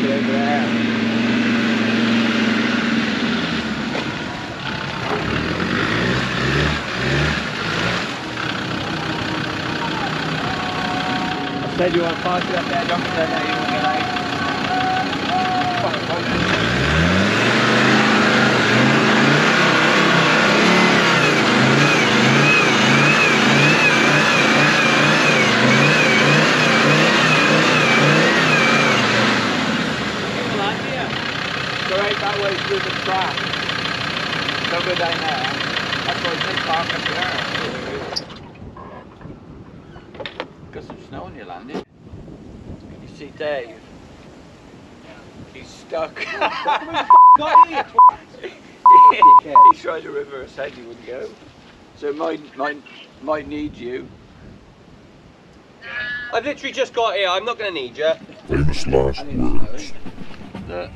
over there. I said you want to park it up there, don't say that you want to get out. Go right that way through the track. Don't go down there. That's why I say park up there. Got some snow on your landing. You see Dave? He's stuck. He's trying to reverse head, he wouldn't go. So might need you. I've literally just got here, I'm not going to need you. Famous last words. Look.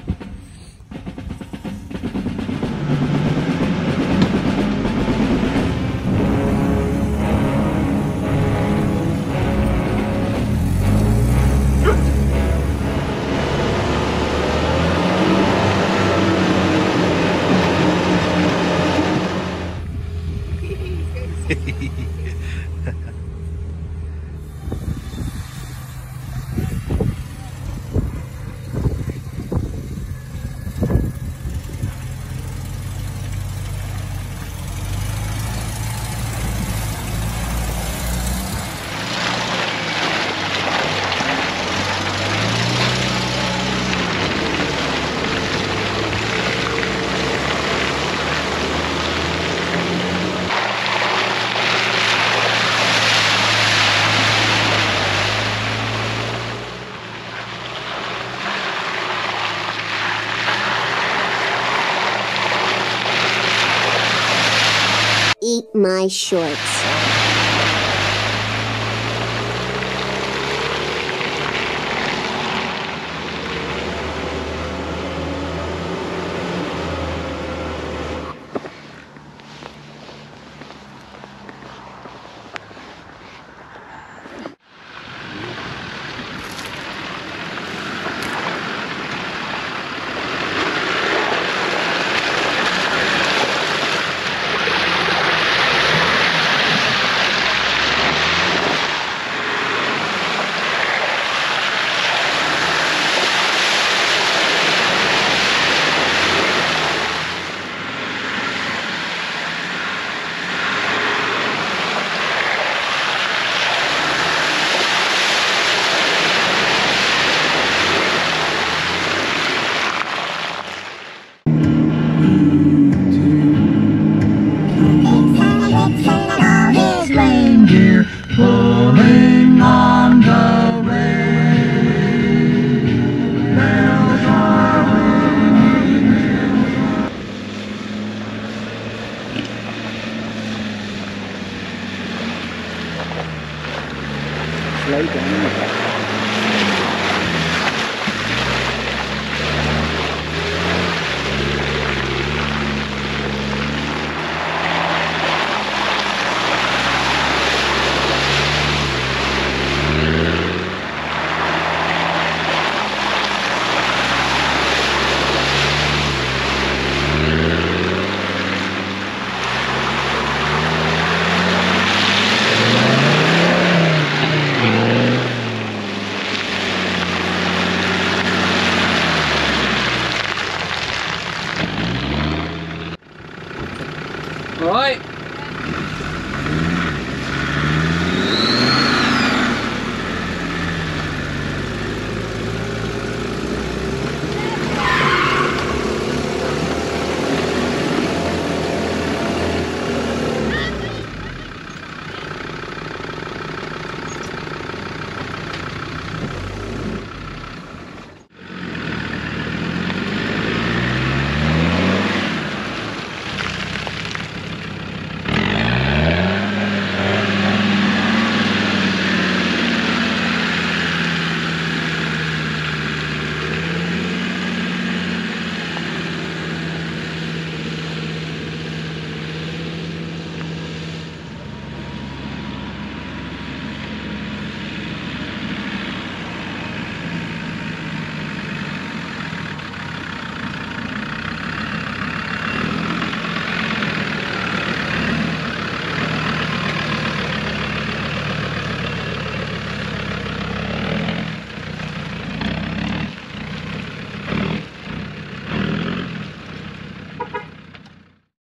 Eat my shorts. Pulling on the rail, bells are ringing. Slow down.